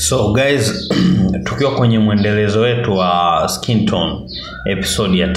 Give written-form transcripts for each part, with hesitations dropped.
So guys, tukiwa kwenye mwendelezo wetu wa skin tone episode ya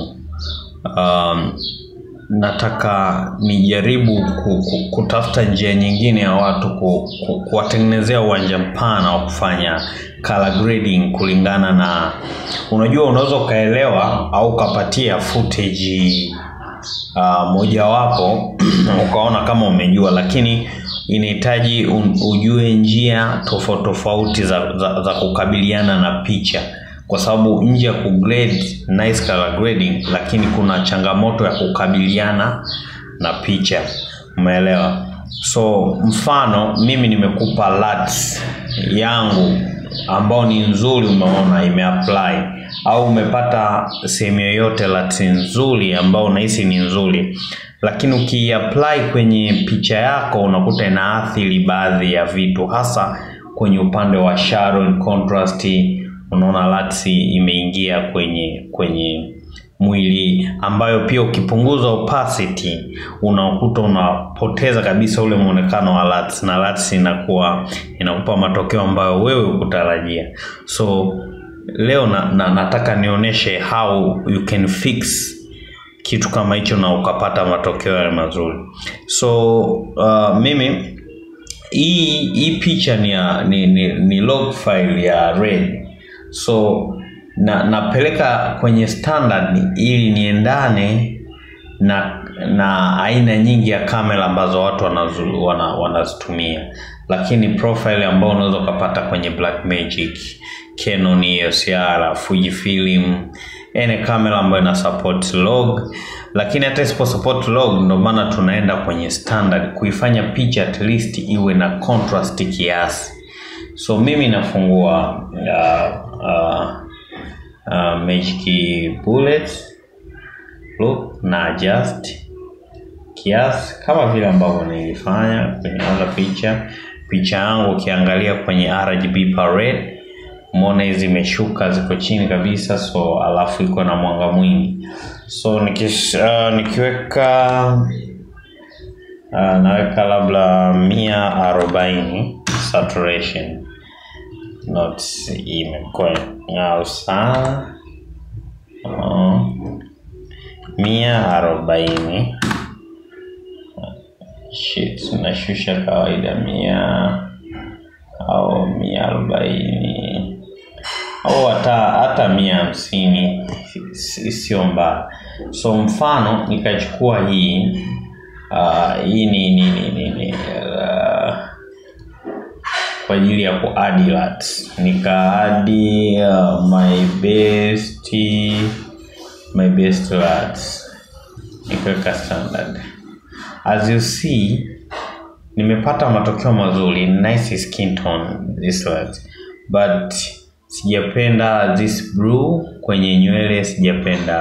3, nataka nijaribu kutafuta njia nyingine ya watu kuwatengenezea uwanja mpana wa kufanya color grading kulingana na, unajua unaweza kaelewa au kapatia footage moja wapo ukaona kama umejua, lakini inahitaji ujue njia tofauti za kukabiliana na picha, kwa sababu nje ya kugrade nice color grading, lakini kuna changamoto ya kukabiliana na picha, umeelewa? So mfano mimi nimekupa LUTs yangu ambao ni nzuri, umeona imeapply, au umepata sehemu yoyote LUTs nzuri ambao unahisi ni nzuri, lakini ukiapply kwenye picha yako unakuta inaathiri baadhi ya vitu, hasa kwenye upande wa shadow and contrast. Unaona LUTs imeingia kwenye mwili, ambayo pia ukipunguza opacity unakuta unapoteza kabisa ule muonekano wa LUTs, na LUTs inakupa matokeo ambayo wewe ukutarajia. So leo nataka nionyeshe how you can fix kitu kama hicho na ukapata matokeo ya mazuri. So mimi hii picha ni log file ya Red. So napeleka kwenye standard ili niendane na aina nyingi ya kamera ambazo watu wanazitumia, lakini profile ambao unaweza kupata kwenye Blackmagic, Canon, EOS R, Fujifilm, ene kamera ambayo ina support log. Lakini hata isipo support log, ndio maana tunaenda kwenye standard kuifanya picha at least iwe na contrast kiasi. So mimi nafungua Magic Bullet look na adjust kiasi kama vile ambavyo nilifanya kwenye picha yangu. Ukiangalia kwenye RGB palette umeona hizi zimeshuka, ziko chini kabisa, so alafu iko na mwanga mwingi. So nikiweka naweka labda 140 saturation, not imekuwa ngao sana, 140 shit, nashusha kawaida 100 au 140 au hata 150, sio mbaya. So mfano nikachukua hii ni kwa ajili ya kuadd LUTs, nikaadi my best LUTs, nikaweka standard. As you see, nimepata matokeo mazuri, nice skin tone this LUT, but sijapenda this blue kwenye nywele, sijapenda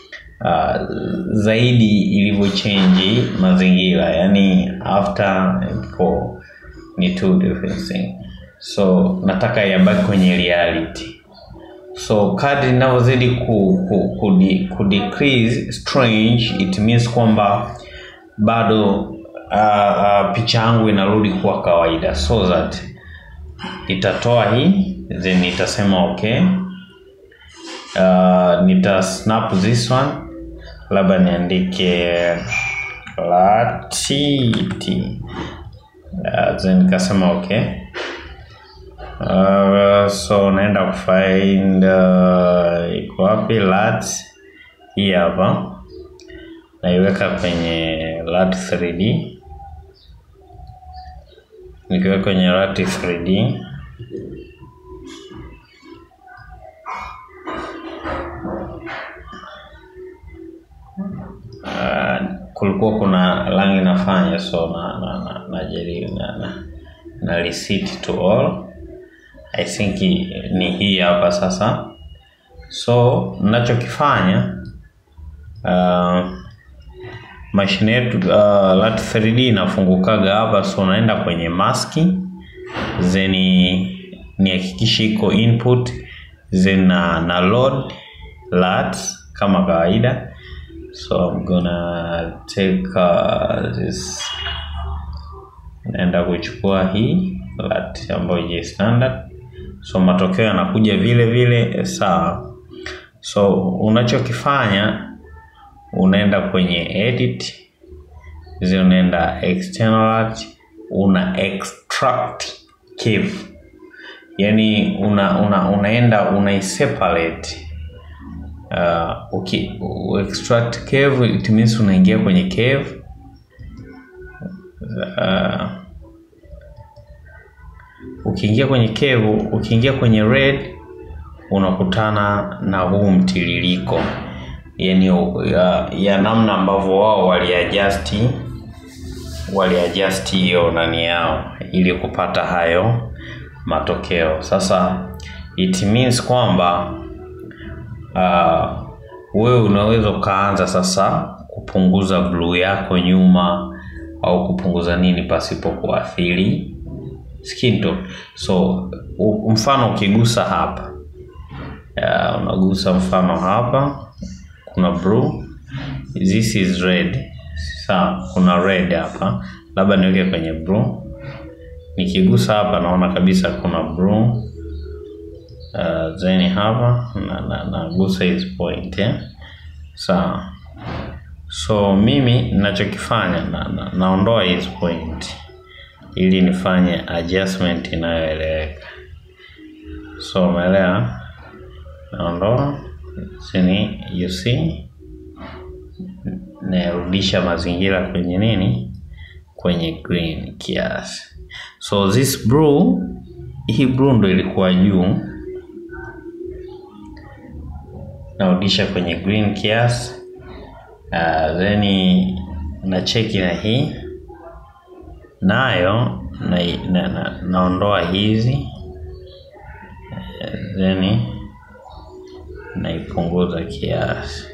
zaidi ilivyo change mazingira, yani after and before ni two different things. So nataka yabaki kwenye reality. So kadri ninavyozidi ku decrease strange, it means kwamba bado picha yangu inarudi kuwa kawaida. So that itatoa hii, then nitasema okay, nita snap this one, labda niandike LUT, then nikasema okay. So naenda kufind iko wapi LUT, hii hapa, naiweka kwenye LUT 3D. Nikiweka kwenye LUT 3D, kulikuwa kuna rangi nafanya, so najaribu na reset to all. I think ni hii hapa sasa. So ninachokifanya, machine yetu LUT 3D inafungukaga hapa, so naenda kwenye mask, then nihakikishe iko input, then na load LUT kama kawaida. So I'm gonna take this, naenda kuchukua hii LUT ambayo je standard, So matokeo yanakuja vile vile sawa. So unachokifanya, unaenda kwenye edit, unaenda external art, una extract curve. Yani una separate. Extract curve, it means unaingia kwenye curve. Ukiingia kwenye curve, ukiingia kwenye red, unakutana na huu mtiririko. Yani ya namna ambavyo wao waliadjust hiyo nani yao ili kupata hayo matokeo. Sasa it means kwamba wewe unaweza kaanza sasa kupunguza blue yako nyuma au kupunguza nini pasipo kuathiri skin tone. So mfano ukigusa hapa, unagusa mfano hapa kuna blue, this is red. Sawa, kuna red hapa, labda niweke kwenye blue. Nikigusa hapa naona kabisa kuna blue. Then hapa na gusa hizi point, sawa. So mimi ninachokifanya naondoa hizi point ili nifanye adjustment inayoeleweka. So umeelewa? Naondoa sini, you see, narudisha mazingira kwenye nini, kwenye green kiasi. So this blue, hii blue ndo ilikuwa juu, narudisha kwenye green kiasi. Then na cheki na hii nayo naondoa hizi, then naipunguza kiasi.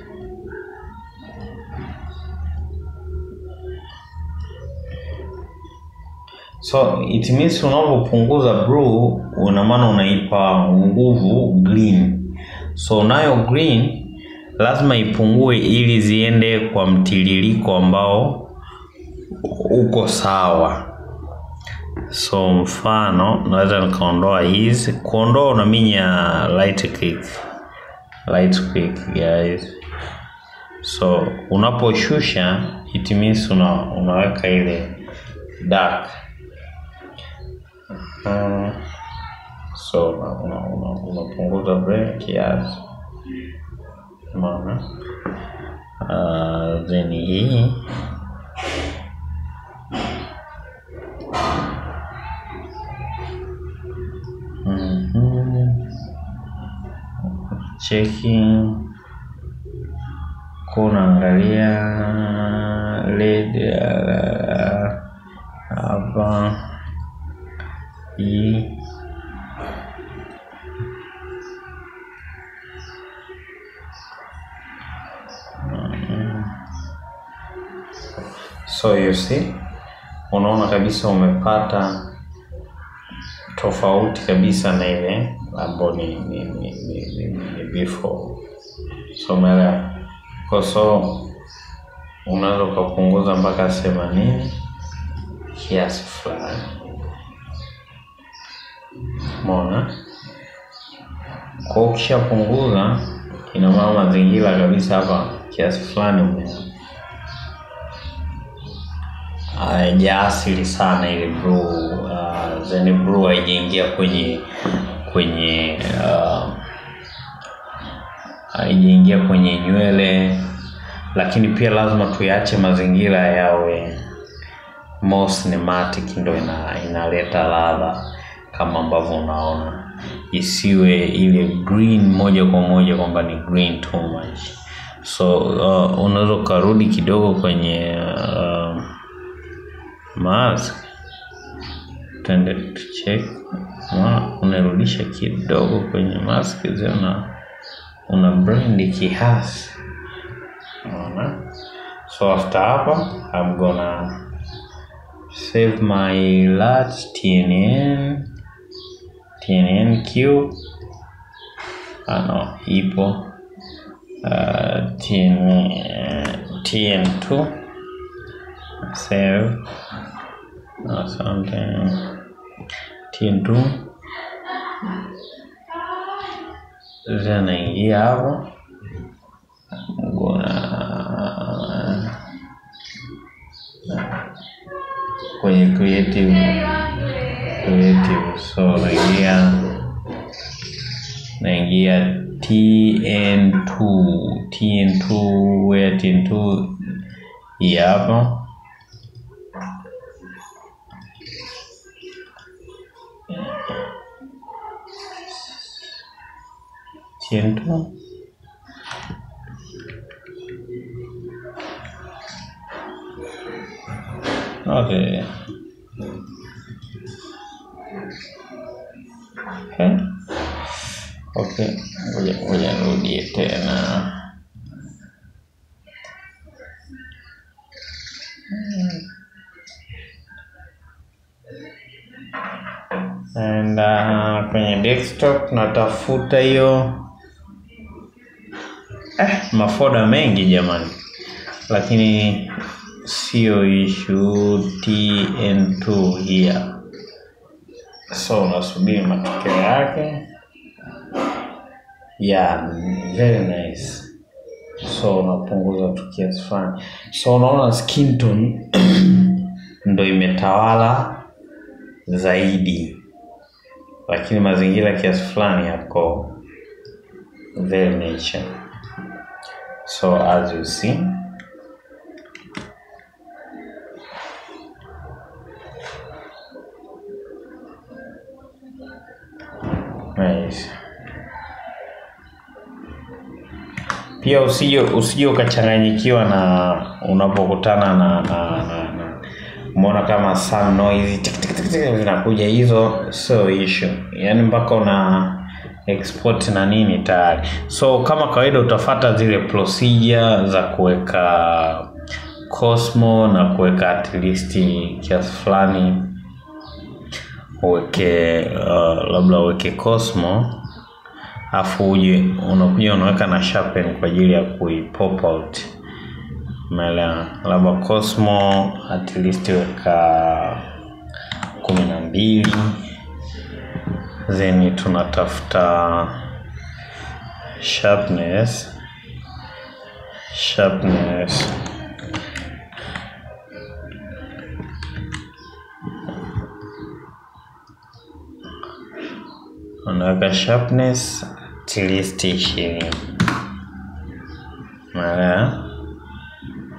So it means unapopunguza blue, una maana unaipa nguvu green. So nayo green lazima ipungue ili ziende kwa mtiririko ambao uko sawa. So mfano naweza nikaondoa hizi. Kuondoa unaminya right click guys. So unaposhusha, it means unaweka ile dark. So unapunguza blue kiasi. Maana then hii checking, kuna angalia LED hapa hii. So you see, unaona kabisa umepata tofauti kabisa na ile ambayo ni before. So mara kwa so unaweza kupunguza mpaka 80 kiasi fulani. Umeona? Kwa ukishapunguza, ina maana mazingira kabisa hapa kiasi fulani haijaathiri sana ile blue. Then blue haijaingia haijaingia kwenye nywele, lakini pia lazima tuache mazingira yawe more cinematic, ndio inaleta ladha kama ambavyo unaona. Isiwe ile green moja kwa moja kwamba ni green too much. So unaweza kurudi kidogo kwenye mask, tende to check. Unarudisha kidogo kwenye mask, una blend kiasi. Unaona? So after hapa, I'm gonna save my large TNNQ. Ipo TN2. Save something TN2. zinaingia hapo. Kwenye creative, so naingia TN2 where TN2 hapo. TN2 okay. Okay, ngoja nirudie tena. And kwenye desktop natafuta hiyo mafoda mengi jamani, lakini sio issue. TN2 here, so nasubiri matokeo yake. Very nice. So unapunguza tu kiasi fulani, so unaona skin tone ndo imetawala zaidi, lakini mazingira kiasi fulani yako very nature. So as you see, nice. Pia usije ukachanganyikiwa na unapokutana na umeona kama some noise zinakuja, hizo so issue. Yani mpaka una export na nini tayari. So kama kawaida utafuata zile procedure za kuweka Cosmo na kuweka at least kiasi fulani. Uweke labda uweke Cosmo, afu unakuja unaweka na sharpen kwa ajili ya pop out. Mela labda Cosmo at least weka 12, then tunatafuta sharpness unaweka sharpness at least 20. Mara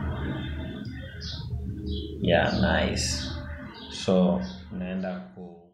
nice. So naenda ku